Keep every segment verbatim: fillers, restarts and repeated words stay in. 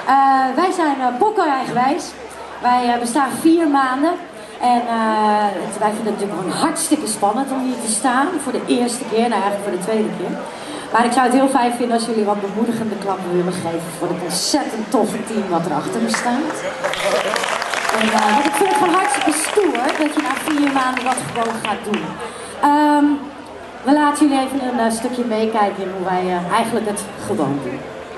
Uh, wij zijn uh, Bokko Eigenwijs. Wij uh, bestaan vier maanden. En uh, het, wij vinden het natuurlijk gewoon hartstikke spannend om hier te staan. Voor de eerste keer, nou eigenlijk voor de tweede keer. Maar ik zou het heel fijn vinden als jullie wat bemoedigende klappen willen geven voor het ontzettend toffe team wat er achter me staat. En, uh, want ik vind het gewoon hartstikke stoer dat je na vier maanden dat gewoon gaat doen. Um, we laten jullie even een uh, stukje meekijken in hoe wij uh, eigenlijk het gewoon doen.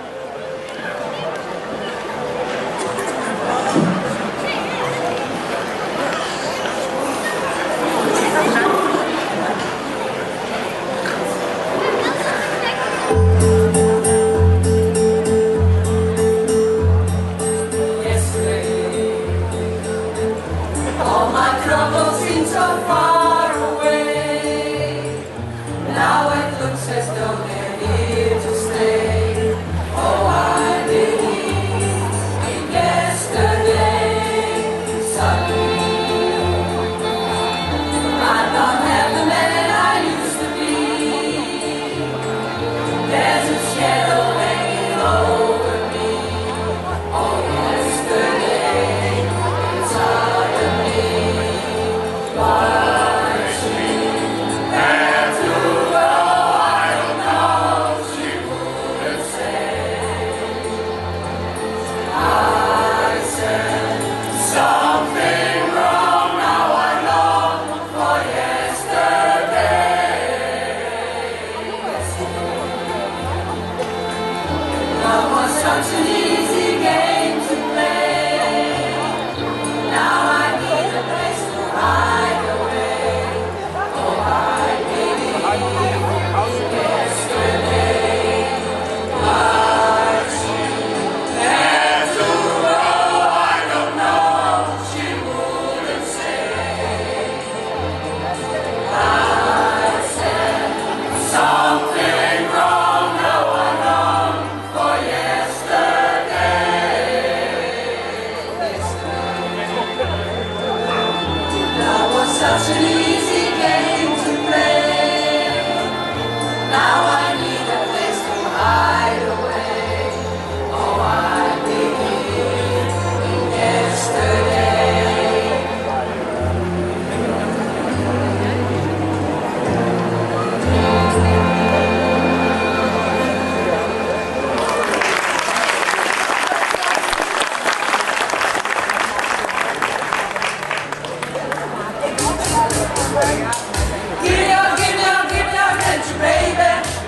Such an easy game to play. Now I need a place to hide away. Oh, I believe in yesterday. Give me your, give me your, give me your attention, baby.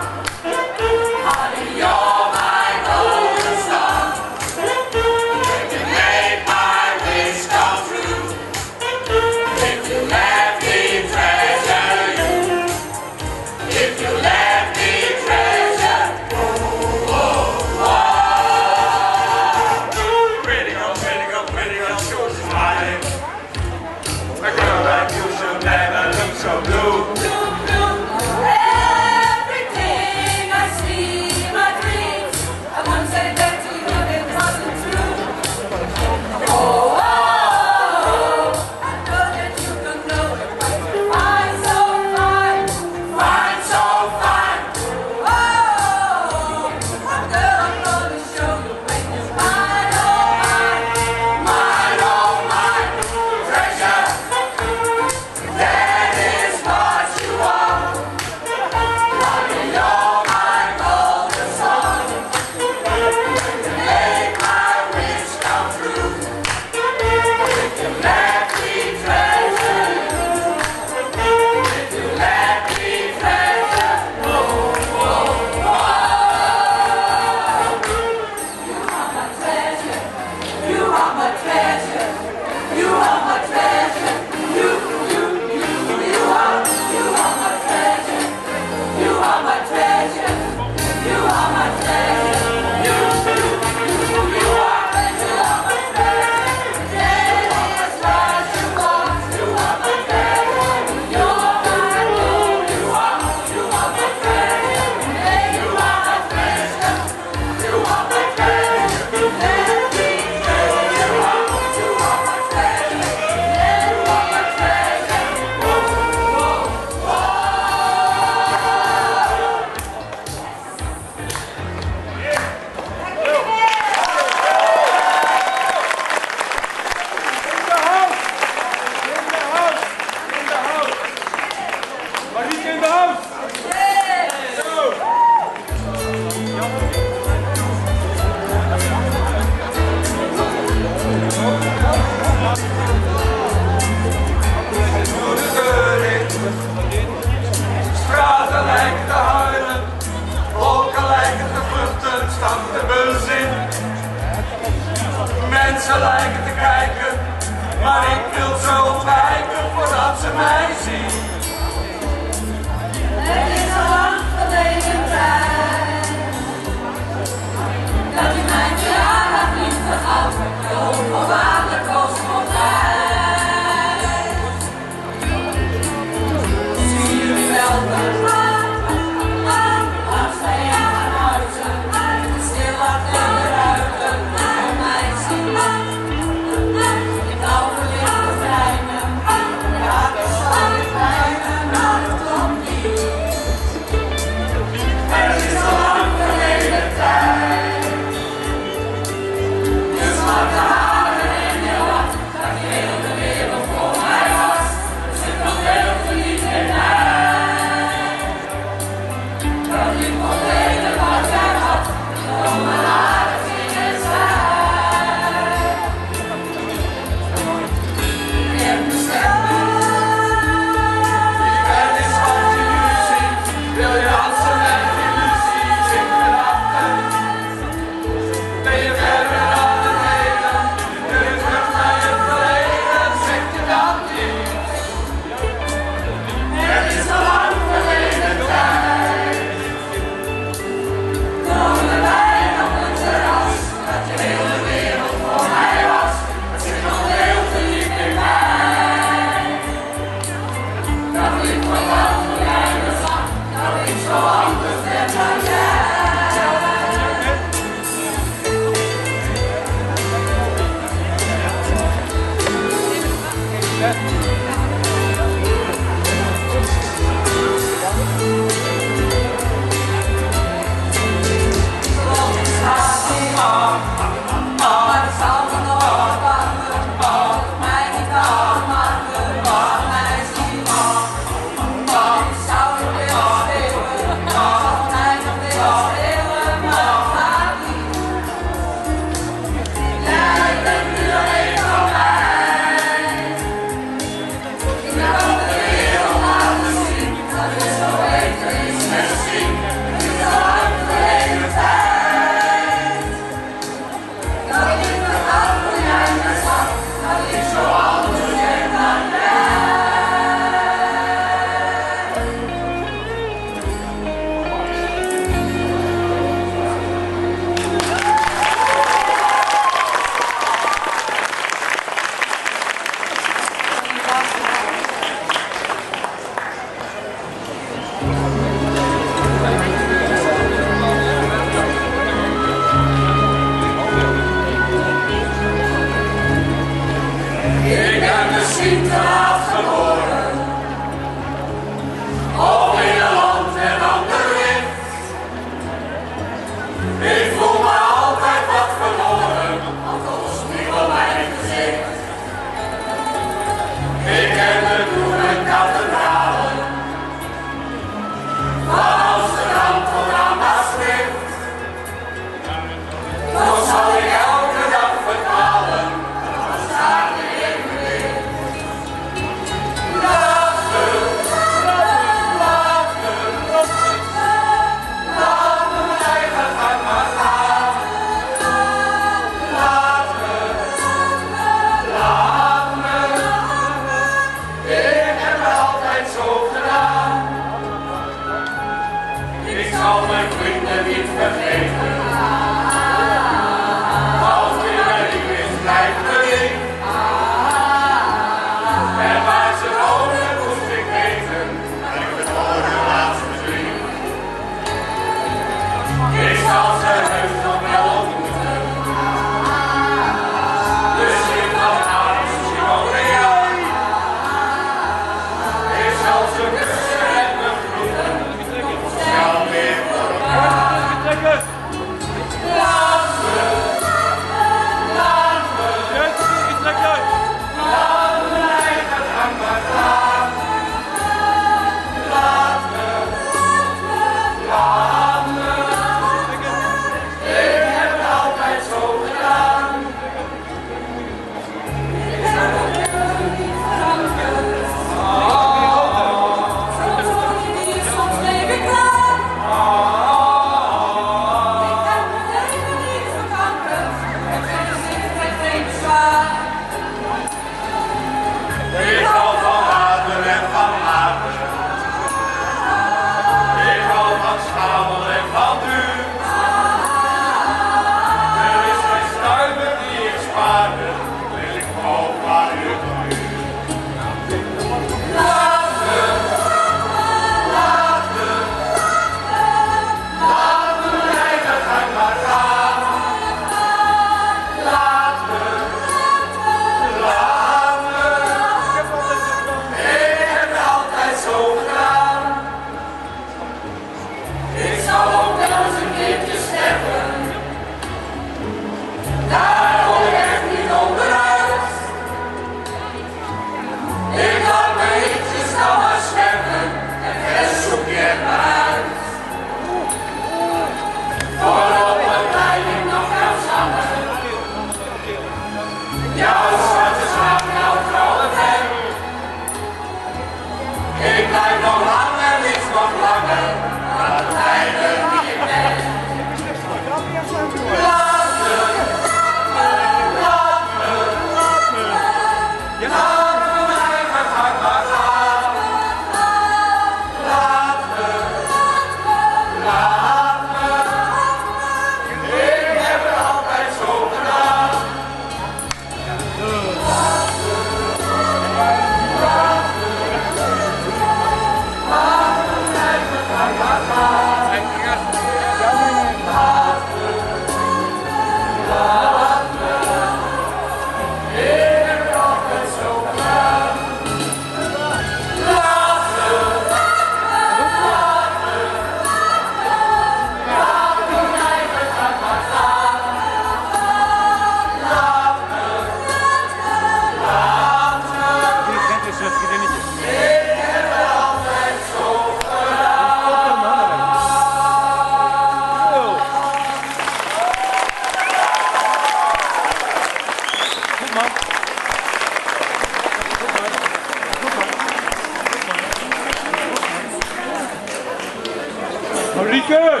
Marieke!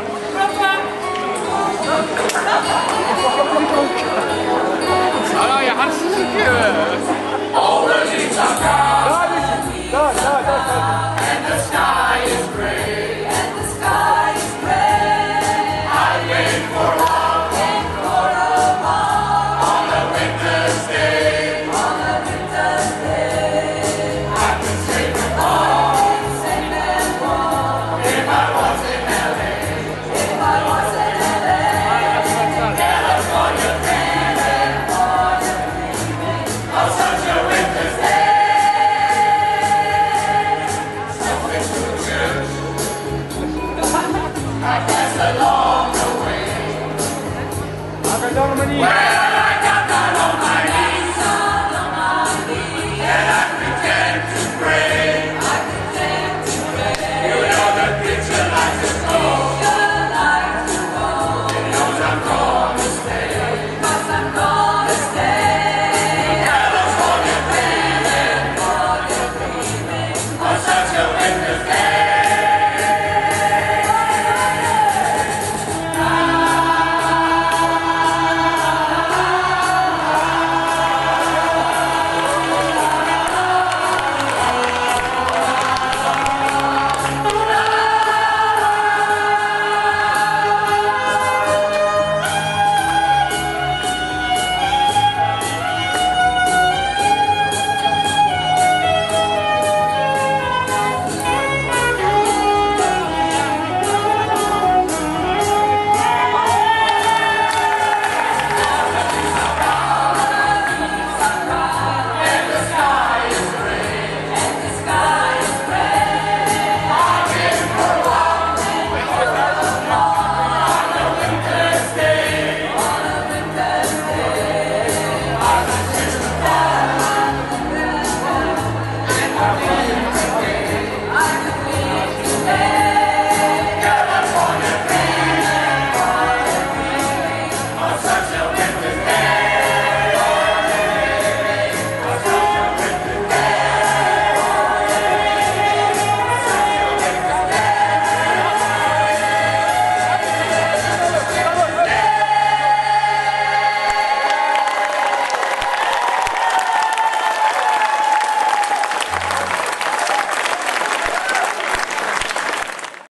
Ah, ja, hartstikke. All the leaves are brown, Daar, daar, daar, daar. and the sky is gray, and the sky is gray. I wait for love, wait for a while, on a winter's day, on a winter's day. I could sing them all, sing them all, if I was in L A, if I was in L A. California dreaming, California dreaming of such a winter's day. I guess along the way, Maar dan maar niet.